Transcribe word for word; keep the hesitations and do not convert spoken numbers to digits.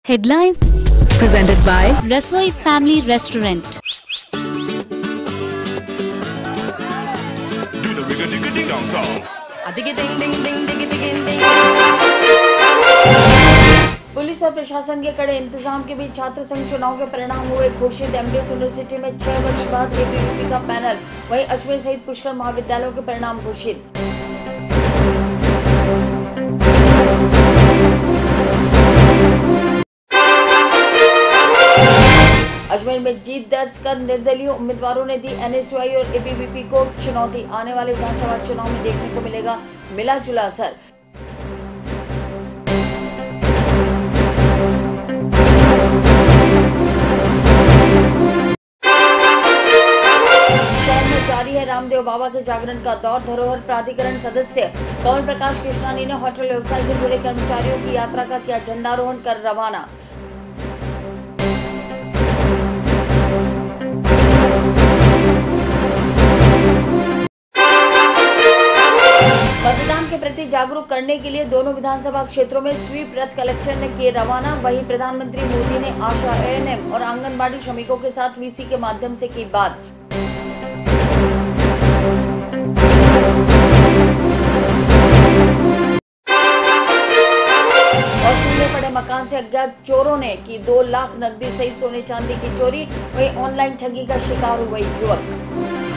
Headlines presented by Rasoi Family Restaurant. Do the rigga digga ding dong song. Police और प्रशासन के कड़े इंतजाम के बीच छात्र संघ चुनाव के परिणाम हुए घोषित। एमडीएस यूनिवर्सिटी में छह वर्ष बाद एबीवीपी का पैनल, वहीं अजमेर सहित पुष्कर महाविद्यालयों के परिणाम घोषित। अजमेर में जीत दर्ज कर निर्दलीय उम्मीदवारों ने दी एनएसयूआई और एबीवीपी को चुनौती। आने वाले विधानसभा चुनाव में देखने को मिलेगा मिला जुला असर। जारी है रामदेव बाबा के जागरण का दौर। धरोहर प्राधिकरण सदस्य कमल प्रकाश कृष्णानी ने होटल व्यवसाय से जुड़े कर्मचारियों की यात्रा का किया झंडारोहण कर रवाना। मतदान के प्रति जागरूक करने के लिए दोनों विधानसभा क्षेत्रों में स्वीप रथ कलेक्टर ने किए रवाना। वहीं प्रधानमंत्री मोदी ने आशा, एएनएम और आंगनबाड़ी श्रमिकों के साथ वीसी के माध्यम से की बात। और सूने पड़े मकान से अज्ञात चोरों ने की दो लाख नकदी सहित सोने चांदी की चोरी। वहीं ऑनलाइन ठगी का शिकार हुए युवक।